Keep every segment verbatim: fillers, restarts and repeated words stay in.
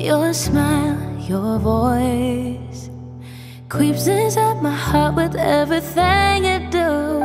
Your smile, your voice creeps inside my heart with everything you do.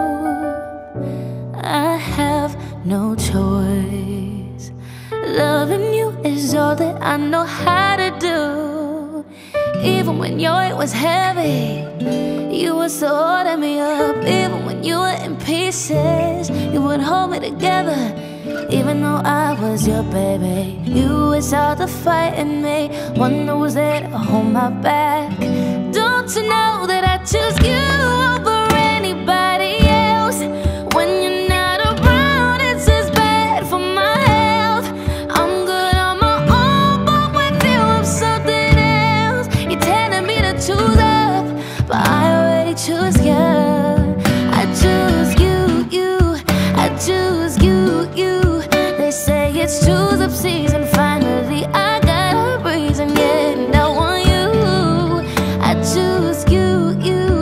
I have no choice. Loving you is all that I know how to do. Even when your weight was heavy, you would still holding me up. Even when you were in pieces, you would hold me together. Even though I was your baby, you was all the fight in me. One who was there to hold my back. Don't you know that I choose you over anybody else? When you're not around, it's as bad for my health. I'm good on my own, but with you I'm something else. You're telling me to choose up, but I already choose you. I choose you, you, I choose you, you. They say it's choose up season, finally I got a reason, yeah, and I want you. I choose you, you.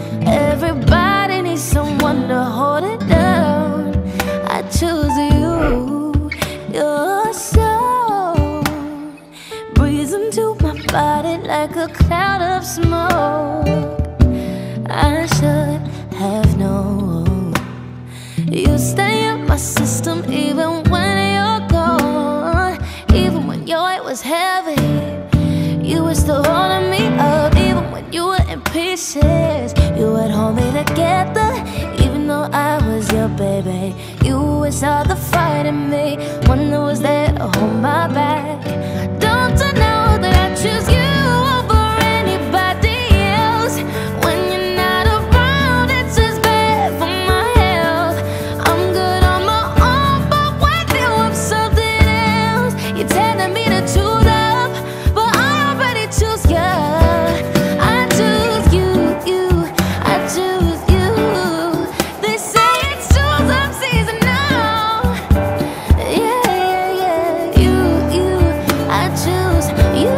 Everybody needs someone to hold it down. I choose you. Your soul breathes into my body like a cloud of smoke. I should have known. You stay in my system even when you're gone. Even when your weight was heavy, you were still holding me up. Even when you were in pieces, you would hold me together. Even though I was your baby, you was all the fight in me. One that was there to hold my back. Don't you know that I choose you over anybody else? When you're not around, it's as bad for my health. I'm good on my own, but with you I'm something else. You're telling me to choose up, but I already choose you. I choose you, you, I choose you. They say it's choose up season now. Yeah, yeah, yeah. You, you, I choose you.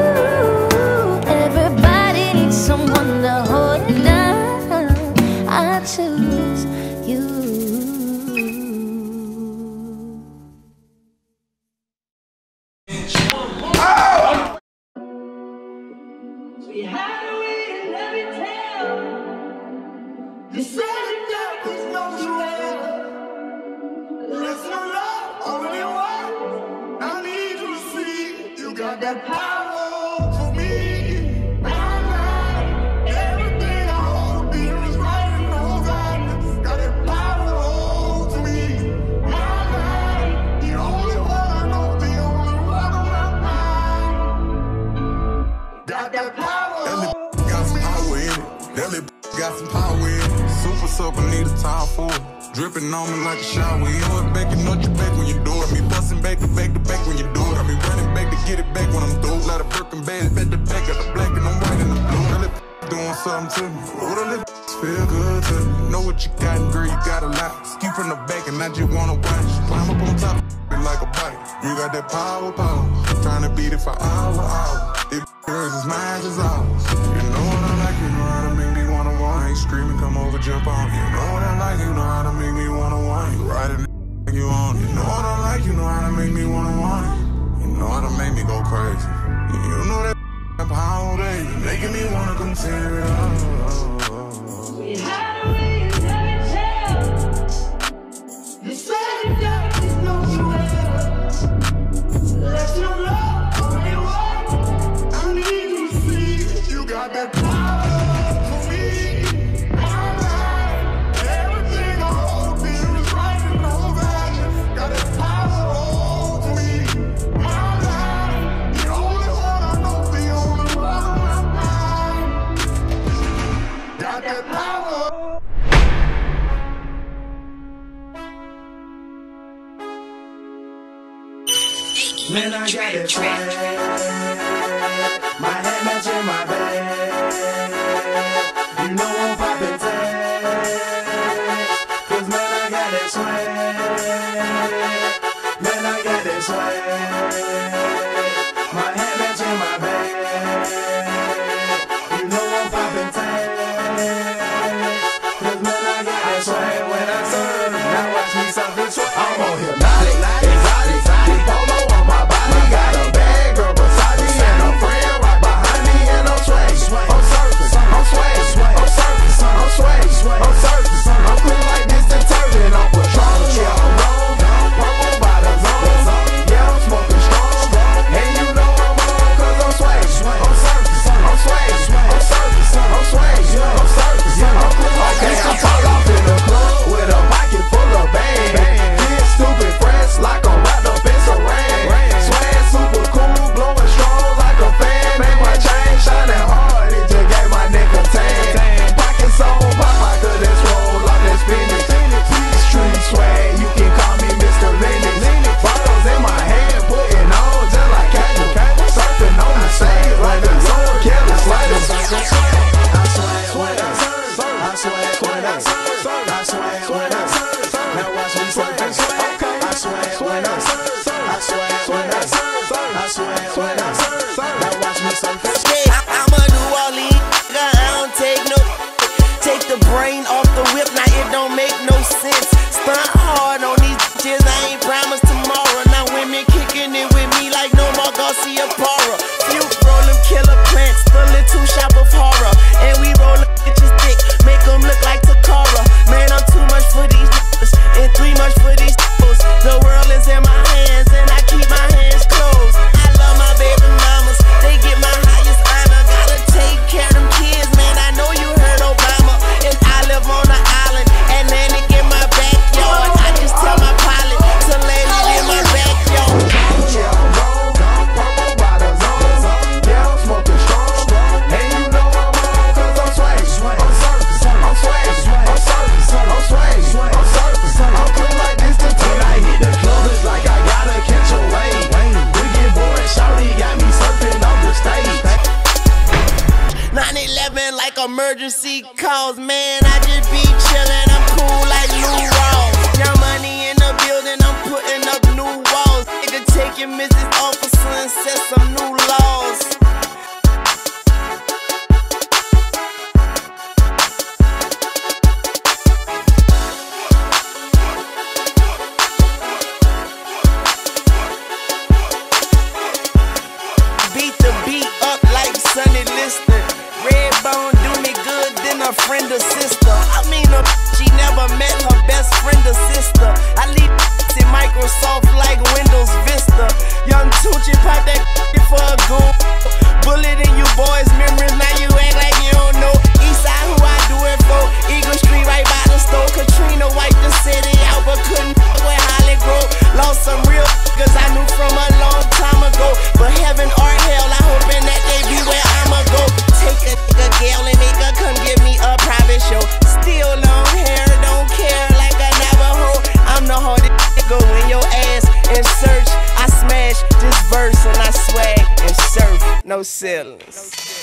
Everybody needs someone to hold it down. I choose you. We had a way to let me tell. You said that was no swear. Listen to love, only one. I need you to see you got that power for me. My life, everything I hold dear is right in no darkness. Got that power to me. My life, the only one I know, the only one on my mind. Got that power. Got some power in it. That little got some power in it. Super soap, I need a time for it. Dripping on me like a shower. You know it back, you know you back when you do it. Me busting back to back to back when you do it. I be running back to get it back when I'm through. Lot of broken bags, back to back, got the black and I'm white and the blue. That little doing something to me. Oh, that little feel good to me. Know what you got, and girl, you got a lot. Ski from the back and I just wanna watch. Climb up on top, like a bike. You got that power, power. Trying to beat it for hour, hour. If girls is mine, just ours. You know what I like, you know how to make me wanna want. Ain't screaming, come over, jump on. You know what I like, you know how to make me wanna want. You ride it, you on. You know what I like, you know how to make me wanna want. You know how to make me go crazy. You know that power, baby, making me wanna come tear it up. We had a way to let me tell. You said that was no swear. Let's no love, only one. I need you to see you got that power for me. My life, everything I hold dear is right in no darkness. Got that power for me. My life, the only one I know, the only one on my mind. Got that power. Man, I got it swag. My head matching my bag. You know I'm poppin' tag. Cause man, I got that swag. Man, I got that swag. My head matching my bag. You know I'm poppin' tag. Cause man, I got that swag. When I serve, now watch me something swag. I'm on here, naughty, exotic, exotic, polo on my body. Got a bag of Versace and a much for these toes. The world is in my hands and I keep my hands closed. I love my baby mamas, they get my highest honor. Gotta take care of them kids, man, I know you heard Obama. And I live on an island, Atlantic in my backyard. I just tell my pilot to land it in my backyard. Yeah, I'm rolled, purple bottoms on. Yeah, I'm smoking strong, and you know I'm on, cause I'm swag, I'm surface, I'm swag, I'm surface, I'm swag, I'm surface. I'm put like this to turn. I hit the club, it's like I gotta catch a wave. We get bored, shawty got me surfing on the stage. nine eleven like emergency calls, man, I just be chillin', I'm cool like Lou Rawls. Young money in the building, I'm putting up new walls. Nigga taking Missus Officer and set some new laws. Beat the beat up like Sonny Liston. Redbone do me good, then a friend or sister. I mean, a she never met her best friend or sister. I leave in Microsoft like Windows Vista. Young Tucci pop that for a goon. Bullet in you boys' memories, now you act like you don't know. Eastside, who I do it for. Eagle Street, right by the store. Katrina wiped the city out, but couldn't f with Holly Grove. Lost some real cause I knew from a long time ago. But heaven or hell, I hoping that they be where I'ma go. Take a nigga girl and make her come give me a private show. Still long hair, don't care like a Navajo. I'm the hardest nigga in your ass and search. I smash this verse and I swag and surf, no ceilings.